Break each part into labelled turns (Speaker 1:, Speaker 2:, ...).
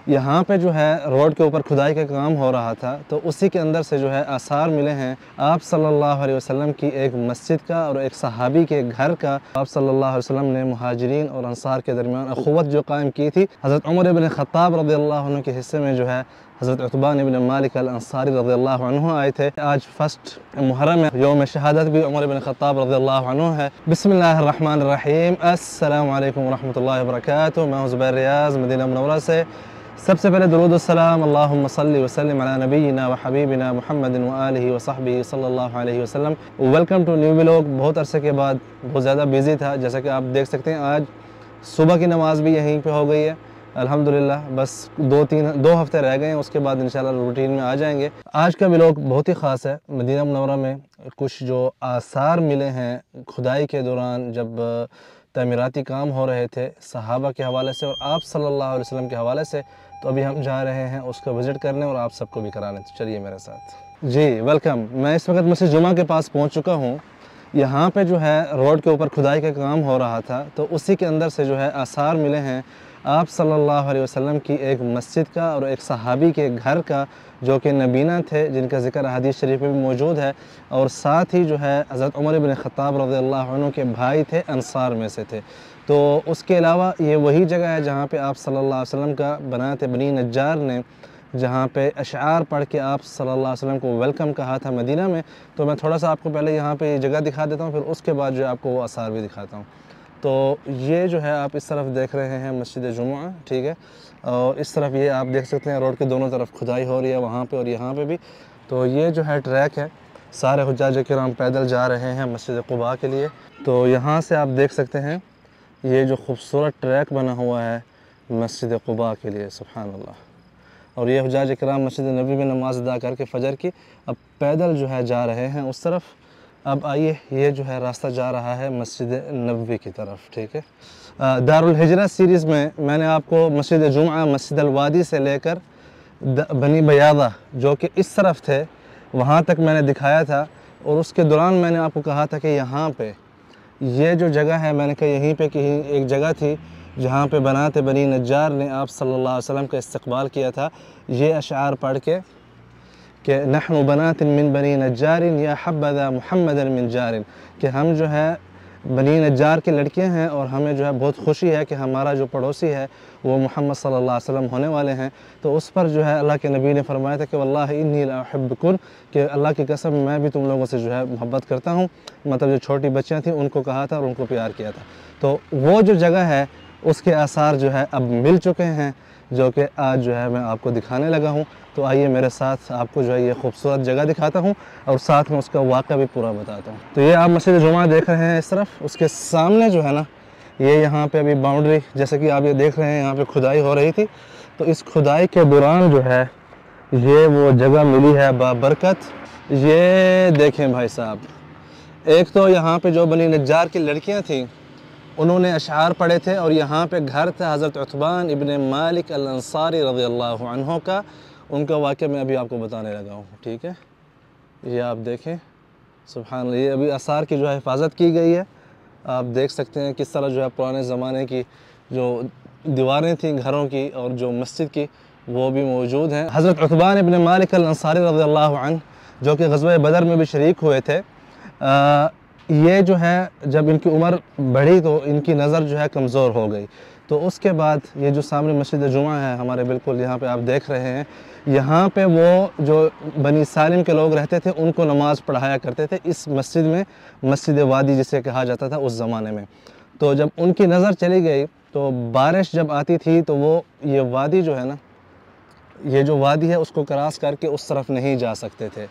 Speaker 1: यहाँ पे जो है रोड के ऊपर खुदाई का काम हो रहा था, तो उसी के अंदर से जो है आसार मिले हैं आप सल्लल्लाहु अलैहि वसल्लम की एक मस्जिद का और एक सहाबी के घर का। आप सल्लल्लाहु अलैहि वसल्लम ने मुहाजिरीन और अंसार के दरमियान अखुवत जो कायम की थी, हज़रत उमर इब्न ख़त्ताब रज़ियल्लाहु अन्हु के हिस्से में जो है हज़रत उतबान इब्न मालिक अल अंसारी रज़ियल्लाहु अन्हु आए थे। आज फर्स्ट मुहर्रम है, यौम शहादत भी उमर इब्न ख़त्ताब रज़ियल्लाहु अन्हु है। बिस्मिल्लाहिर्रहमानिर्रहीम, अस्सलामु अलैकुम वरहमतुल्लाहि वबरकातुहू। मैं हूं ज़ुबैर रियाज़ मदीना मुनव्वरा से। सबसे पहले दुरूद व सलाम अल्लाहुम्मा सल्लि व सल्लिम अला नबीना व हबीबिना मुहम्मदिन व आलिहि व सहबिहि सल्लल्लाहु अलैहि वसल्लम। Welcome to new vlog. बहुत अरसे के बाद बहुत ज़्यादा बिज़ी था, जैसा कि आप देख सकते हैं। आज सुबह की नमाज़ भी यहीं पे हो गई है अल्हम्दुलिल्लाह। बस दो हफ्ते रह गए हैं, उसके बाद इंशाल्लाह रूटीन में आ जाएंगे। आज का व्लॉग बहुत ही ख़ास है। मदीना मुनव्वरा में कुछ जो आसार मिले हैं खुदाई के दौरान, जब तमीराती काम हो रहे थे, सहाबा के हवाले से और आप सल्लल्लाहु अलैहि वसल्लम के हवाले से। तो अभी हम जा रहे हैं उसको विज़िट करने और आप सबको भी कराने। तो चलिए मेरे साथ। जी वेलकम। मैं इस वक्त मस्जिद जुमा के पास पहुंच चुका हूं। यहाँ पे जो है रोड के ऊपर खुदाई का काम हो रहा था, तो उसी के अंदर से जो है आसार मिले हैं आप सल्लल्लाहु अलैहि वसल्लम की एक मस्जिद का और एक सहाबी के घर का, जो कि नबीना थे, जिनका ज़िक्र हदीस शरीफ में भी मौजूद है। और साथ ही जो है हज़रत उमर इब्न ख़त्ताब रज़ियल्लाहु अन्हु के भाई थे, अंसार में से थे। तो उसके अलावा ये वही जगह है जहाँ पे आप सल्लल्लाहु अलैहि वसल्लम का बनाए थे बनी नज्जार ने, जहाँ पे अशआर पढ़ के आप सल्लल्लाहु अलैहि वसल्लम को वेलकम कहा था मदीना में। तो मैं थोड़ा सा आपको पहले यहाँ पे ये जगह दिखा देता हूँ, फिर उसके बाद जो है आपको वो आसार भी दिखाता हूँ। तो ये जो है आप इस तरफ देख रहे हैं मस्जिद जुमा, ठीक है। और इस तरफ ये आप देख सकते हैं रोड के दोनों तरफ खुदाई हो रही है, वहाँ पे और यहाँ पे भी। तो ये जो है ट्रैक है, सारे हुज्जाज किराम पैदल जा रहे हैं मस्जिद क़ुबा के लिए। तो यहाँ से आप देख सकते हैं ये जो खूबसूरत ट्रैक बना हुआ है मस्जिद क़ुबा के लिए, सुभान अल्लाह। और ये हुज्जाज किराम मस्जिद नबी में नमाज़ अदा करके फ़जर की अब पैदल जो है जा रहे हैं उस तरफ। अब आइए, ये जो है रास्ता जा रहा है मस्जिद नबवी की तरफ, ठीक है। दारुल हिजरा सीरीज़ में मैंने आपको मस्जिद जुमा, मस्जिद अल वादी से लेकर बनी बयादा जो कि इस तरफ थे वहाँ तक मैंने दिखाया था। और उसके दौरान मैंने आपको कहा था कि यहाँ पे ये जो जगह है, मैंने कहा यहीं पे कहीं एक जगह थी जहाँ पे बनाते बनी नज्जार ने आप सल्लल्लाहु अलैहि वसल्लम का इस्तकबाल किया था, ये अशार पढ़ के कि नहनु बनातिन मिन बनी नज्जारिन या हब्बदा मुहम्मदन मिन जारिन, कि हम जो है बनी नज्जार की लड़कियां हैं और हमें जो है बहुत खुशी है कि हमारा जो पड़ोसी है वो मोहम्मद सल्लल्लाहु अलैहि वसल्लम होने वाले हैं। तो उस पर जो है अल्लाह के नबी ने फरमाया था कि वल्लाहि इन्नी ला उहिब्बुकुम, कि अल्लाह की कसम मैं भी तुम लोगों से जो है मोहब्बत करता हूँ। मतलब जो छोटी बच्चियाँ थीं उनको कहा था और उनको प्यार किया था। तो वो जो जगह है उसके आसार जो है अब मिल चुके हैं, जो कि आज जो है मैं आपको दिखाने लगा हूँ। तो आइए मेरे साथ, आपको जो है ये खूबसूरत जगह दिखाता हूँ और साथ में उसका वाक़या भी पूरा बताता हूँ। तो ये आप मस्जिद जुमा देख रहे हैं इस तरफ, उसके सामने जो है ना, ये यहाँ पे अभी बाउंड्री, जैसे कि आप ये देख रहे हैं, यहाँ पे खुदाई हो रही थी। तो इस खुदाई के दौरान जो है ये वो जगह मिली है बाबरकत। ये देखें भाई साहब, एक तो यहाँ पे जो बनी नज्जार की लड़कियाँ थीं उन्होंने अशार पढ़े थे, और यहाँ पे घर था हज़रत उतबान इब्न मालिक अल अंसारी रज़ियल्लाहु अन्हु का। उनका वाक़या मैं अभी आपको बताने लगा हूँ, ठीक है। ये आप देखें, सुभान अल्लाह, ये अभी आसार की जो है हिफाजत की गई है। आप देख सकते हैं किस तरह जो है पुराने ज़माने की जो दीवारें थीं घरों की और जो मस्जिद की, वो भी मौजूद हैं। हज़रत उतबान इब्न मालिक अल अंसारी रज़ियल्लाहु अन्हु, जो कि ग़ज़वा बदर में भी शरीक हुए थे, ये जो है जब इनकी उम्र बढ़ी तो इनकी नज़र जो है कमज़ोर हो गई। तो उसके बाद ये जो सामने मस्जिद जुमा है हमारे, बिल्कुल यहाँ पे आप देख रहे हैं, यहाँ पे वो जो बनी सालिम के लोग रहते थे उनको नमाज़ पढ़ाया करते थे इस मस्जिद में, मस्जिद वादी जिसे कहा जाता था उस ज़माने में। तो जब उनकी नज़र चली गई तो बारिश जब आती थी तो वो ये वादी जो है ना, ये जो वादी है उसको क्रॉस करके उस तरफ नहीं जा सकते थे।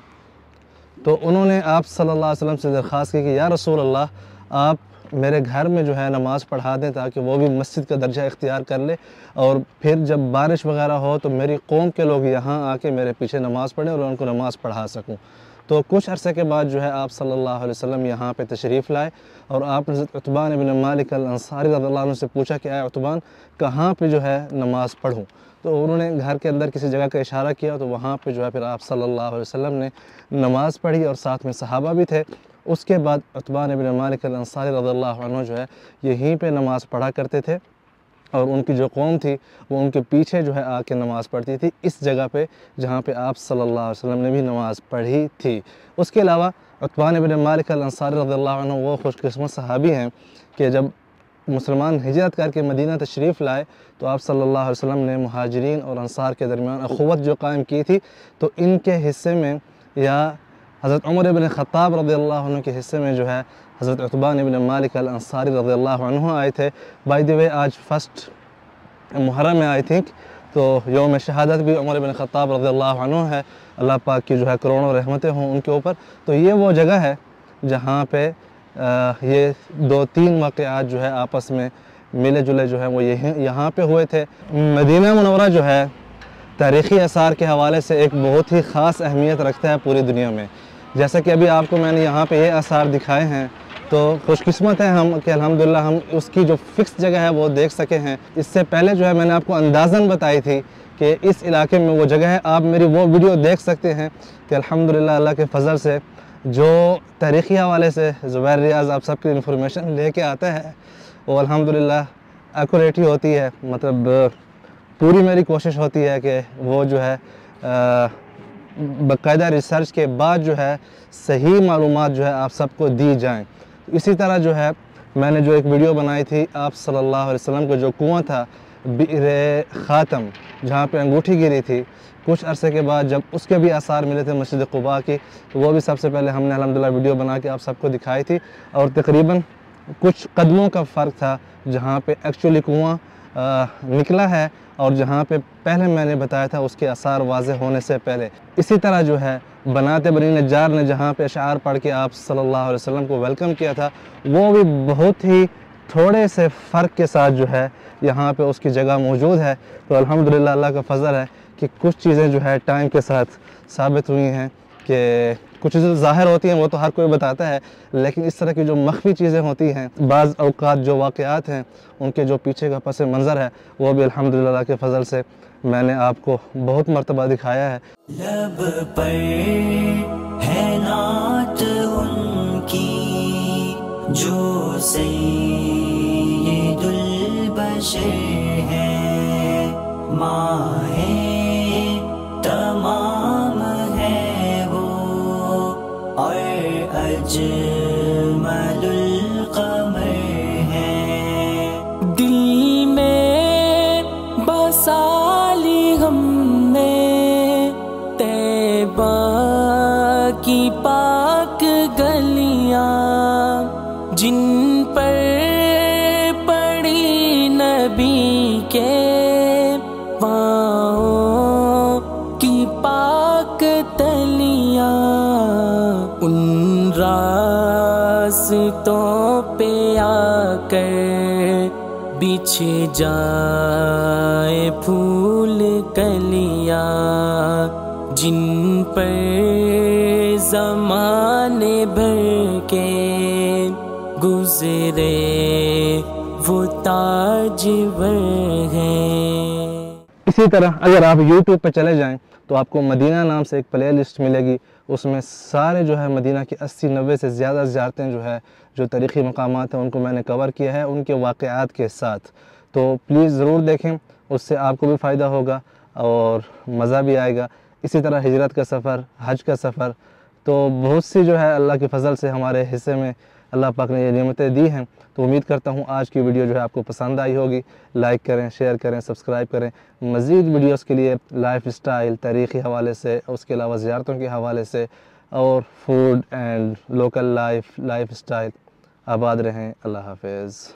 Speaker 1: तो उन्होंने आप सल्लल्लाहु अलैहि वसल्लम से दरख्वास्त की कि या रसूल अल्लाह, आप मेरे घर में जो है नमाज़ पढ़ा दें ताकि वो भी मस्जिद का दर्जा इख्तियार कर ले, और फिर जब बारिश वगैरह हो तो मेरी कौम के लोग यहाँ आके मेरे पीछे नमाज़ पढ़ें और उनको नमाज़ पढ़ा सकूँ। तो कुछ अरसे के बाद जो है आप सल्लल्लाहु अलैहि वसल्लम यहाँ पे तशरीफ़ लाए और आपने हज़रत उतबान इब्न मालिक अल अंसारी रज़ियल्लाहु अन्हु से पूछा कि आए उतबान, कहाँ पे जो है नमाज़ पढ़ूँ। तो उन्होंने घर के अंदर किसी जगह का इशारा किया, तो वहाँ पे जो है फिर आप सल्लल्लाहु अलैहि वसल्लम ने नमाज़ पढ़ी और साथ में सहाबा भी थे। उसके बाद उतबान इब्न मालिक अल अंसारी रज़ियल्लाहु अन्हु जो है यहीं पे नमाज़ पढ़ा करते थे। और उनकी जो कौम थी वो उनके पीछे जो है आके नमाज़ पढ़ती थी, इस जगह पे जहाँ पे आप सल्लल्लाहु अलैहि वसल्लम ने भी नमाज़ पढ़ी थी। उसके अलावा उतबान इब्न मालिक अल-अंसारी रज़ियल्लाहु अन्हु वो खुशकिस्मत सहाबी हैं कि जब मुसलमान हिजरत करके मदीना तशरीफ़ लाए तो आप सल्लल्लाहु अलैहि वसल्लम ने मुहाजिरीन और अंसार के दरमियान अख़ुवत जो कायम की थी, तो इनके हिस्से में या हज़रत उमर इब्न ख़त्ताब रज़ियल्लाहु अन्हु के हिस्से में जो है हज़रत उतबान इब्न मालिक अल-अंसारी रज़ियल्लाहु अन्हु आए थे। बाय द वे आज फर्स्ट मुहर्रम में आई थिंक, तो यौम शहादत भी उमर इब्न ख़त्ताब रज़ियल्लाहु अन्हु है, अल्लाह पाक की जो है करोड़ों रहमतें हों उनके ऊपर। तो ये वो जगह है जहाँ पे ये 2-3 वाक़यात जो है आपस में मिले जुले जो है वो यहाँ पे हुए थे। मदीना मुनव्वरा जो है तारीख़ी आसार के हवाले से एक बहुत ही ख़ास अहमियत रखता है पूरी दुनिया में। जैसा कि अभी आपको मैंने यहाँ पे ये आसार दिखाए हैं, तो खुशकिस्मत है हम कि अल्हम्दुलिल्लाह हम उसकी जो फ़िक्स जगह है वो देख सके हैं। इससे पहले जो है मैंने आपको अंदाज़न बताई थी कि इस इलाके में वो जगह है। आप मेरी वो वीडियो देख सकते हैं कि अल्हम्दुलिल्लाह अल्लाह के फ़ज़ल से जो तारीख़ी हवाले से ज़ुबैर रियाज़ आप सबकी इन्फॉर्मेशन लेके आता है वो अल्हम्दुलिल्लाह एक्यूरेट ही होती है। मतलब पूरी मेरी कोशिश होती है कि वो जो है बाकायदा रिसर्च के बाद जो है सही मालूमात जो है आप सबको दी जाएँ। इसी तरह जो है मैंने जो एक वीडियो बनाई थी आप सल्लल्लाहु अलैहि वसल्लम का जो कुआं था बि'r ख़ातम, जहाँ पे अंगूठी गिरी थी, कुछ अरसे के बाद जब उसके भी आसार मिले थे मस्जिद क़ुबा की, तो वो भी सबसे पहले हमने अल्हम्दुलिल्लाह वीडियो बना के आप सबको दिखाई थी। और तकरीबन कुछ कदमों का फ़र्क था जहाँ पे एक्चुअली कुआं निकला है और जहाँ पे पहले मैंने बताया था उसके आसार वाज़े होने से पहले। इसी तरह जो है बनाते बनी नज्जार ने जहाँ पे अशार पढ़ के आप सल्लल्लाहु अलैहि वसल्लम को वेलकम किया था, वो भी बहुत ही थोड़े से फ़र्क के साथ जो है यहाँ पे उसकी जगह मौजूद है। तो अल्हम्दुलिल्लाह अल्लाह का फ़ज़ल है कि कुछ चीज़ें जो है टाइम के साथ साबित हुई हैं कि कुछ चीज़ें ज़ाहिर होती हैं वो तो हर कोई बताता है, लेकिन इस तरह की जो मख्फी चीज़ें होती हैं, बाज़ औक़ात जो वाक़यात हैं उनके जो पीछे का पस मंज़र है वो भी अल्हम्दुलिल्लाह के फ़ज़ल से मैंने आपको बहुत मरतबा दिखाया है।
Speaker 2: लब पर है नात उनकी जो सैयदुल बशर है, माहे तमाम है वो और अजमलुल क़मर है। दिल में बसा ली हमने तैबा की पाक गलियां, जिन पर पड़ी नबी के पाँव की पाक तलियां। उन रास्तों पे आकर बिछे जाए फूल कलियां, जिन पर ज़माने भर के गुज़रे वो ताजवर हैं।
Speaker 1: इसी तरह अगर आप YouTube पे चले जाएं तो आपको मदीना नाम से एक प्ले लिस्ट मिलेगी, उसमें सारे जो है मदीना की 80-90 से ज़्यादा ज़ियारतें जो है जो तारीख़ी मकामात हैं उनको मैंने कवर किया है उनके वाक़यात के साथ। तो प्लीज़ ज़रूर देखें, उससे आपको भी फ़ायदा होगा और मज़ा भी आएगा। इसी तरह हिजरत का सफ़र, हज का सफ़र, तो बहुत सी जो है अल्लाह के फ़ज़ल से हमारे हिस्से में अल्लाह पाक ने ये नेमतें दी हैं। तो उम्मीद करता हूँ आज की वीडियो जो है आपको पसंद आई होगी। लाइक करें, शेयर करें, सब्सक्राइब करें। मज़ीद वीडियोस के लिए लाइफ स्टाइल, तारीख़ी हवाले से, उसके अलावा ज़ियारतों के हवाले से और food and local lifestyle. आबाद रहें। अल्लाह हाफ़िज़।